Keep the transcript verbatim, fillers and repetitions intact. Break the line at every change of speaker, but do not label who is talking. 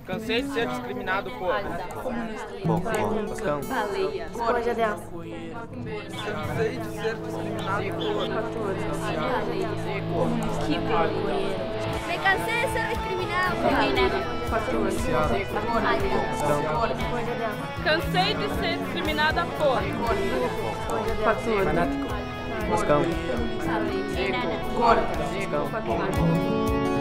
Cansei de ser discriminado por
Boscão.
Baleia.
Esponja densa.
Cansei de ser discriminado por
Baleia. Mosquito.
Me cansei de ser discriminado.
Esponja
densa.
Cansei de ser discriminada por
Fanático. Boscão.
Baleia.
Boscão.